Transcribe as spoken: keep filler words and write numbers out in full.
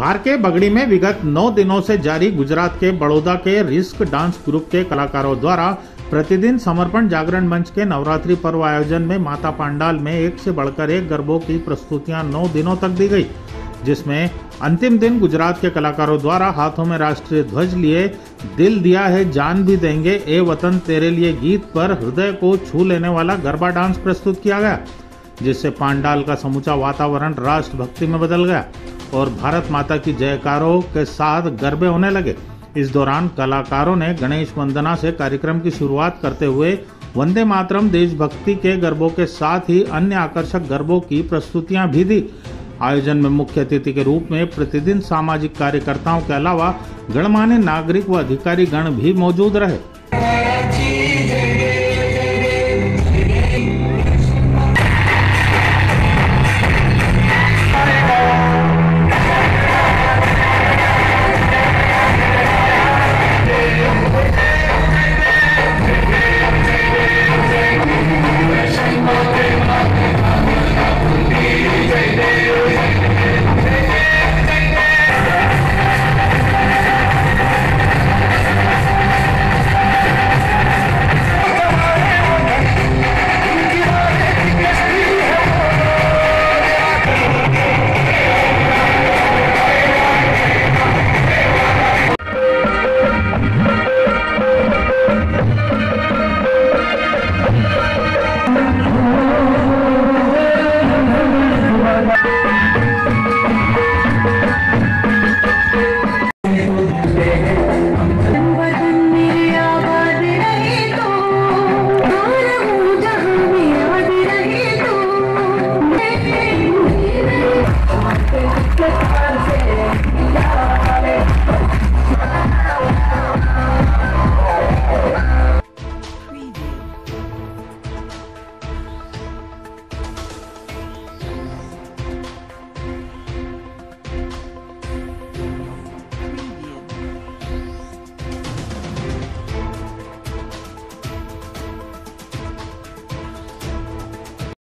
बिहार के बगड़ी में विगत नौ दिनों से जारी गुजरात के बड़ौदा के रिस्क डांस ग्रुप के कलाकारों द्वारा प्रतिदिन समर्पण जागरण मंच के नवरात्रि पर्व आयोजन में माता पांडाल में एक से बढ़कर एक गरबों की प्रस्तुतियां नौ दिनों तक दी गई, जिसमें अंतिम दिन गुजरात के कलाकारों द्वारा हाथों में राष्ट्रीय ध्वज लिए दिल दिया है जान भी देंगे ए वतन तेरे लिए गीत पर हृदय को छू लेने वाला गरबा डांस प्रस्तुत किया गया, जिससे पांडाल का समूचा वातावरण राष्ट्रभक्ति में बदल गया और भारत माता की जयकारों के साथ गरबे होने लगे। इस दौरान कलाकारों ने गणेश वंदना से कार्यक्रम की शुरुआत करते हुए वंदे मातरम देशभक्ति के गरबों के साथ ही अन्य आकर्षक गरबों की प्रस्तुतियां भी दी। आयोजन में मुख्य अतिथि के रूप में प्रतिदिन सामाजिक कार्यकर्ताओं के अलावा गणमान्य नागरिक व अधिकारी गण भी मौजूद रहे।